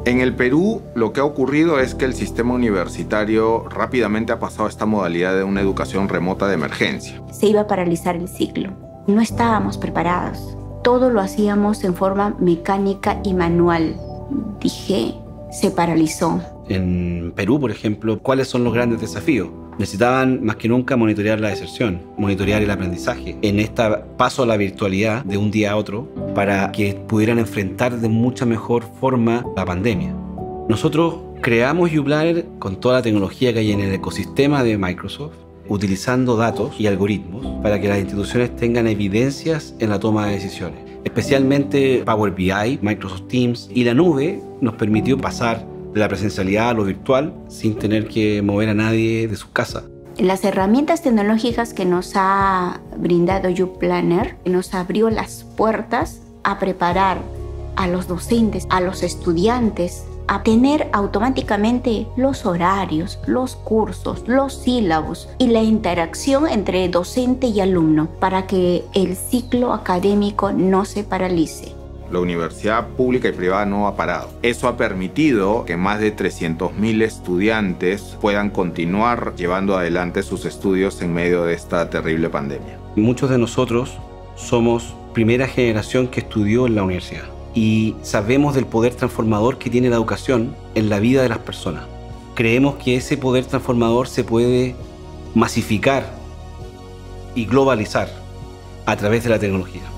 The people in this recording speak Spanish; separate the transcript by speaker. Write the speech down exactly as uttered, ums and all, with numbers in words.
Speaker 1: En el Perú, lo que ha ocurrido es que el sistema universitario rápidamente ha pasado a esta modalidad de una educación remota de emergencia.
Speaker 2: Se iba a paralizar el ciclo. No estábamos preparados. Todo lo hacíamos en forma mecánica y manual. Dije, se paralizó.
Speaker 3: En Perú, por ejemplo, ¿cuáles son los grandes desafíos? Necesitaban más que nunca monitorear la deserción, monitorear el aprendizaje en este paso a la virtualidad de un día a otro para que pudieran enfrentar de mucha mejor forma la pandemia. Nosotros creamos uPlanner con toda la tecnología que hay en el ecosistema de Microsoft, utilizando datos y algoritmos para que las instituciones tengan evidencias en la toma de decisiones. Especialmente Power B I, Microsoft Teams y la nube nos permitió pasar de la presencialidad a lo virtual sin tener que mover a nadie de su casa.
Speaker 2: Las herramientas tecnológicas que nos ha brindado uPlanner nos abrió las puertas a preparar a los docentes, a los estudiantes, a tener automáticamente los horarios, los cursos, los sílabos y la interacción entre docente y alumno para que el ciclo académico no se paralice.
Speaker 1: La universidad pública y privada no ha parado. Eso ha permitido que más de trescientos mil estudiantes puedan continuar llevando adelante sus estudios en medio de esta terrible pandemia.
Speaker 3: Muchos de nosotros somos primera generación que estudió en la universidad y sabemos del poder transformador que tiene la educación en la vida de las personas. Creemos que ese poder transformador se puede masificar y globalizar a través de la tecnología.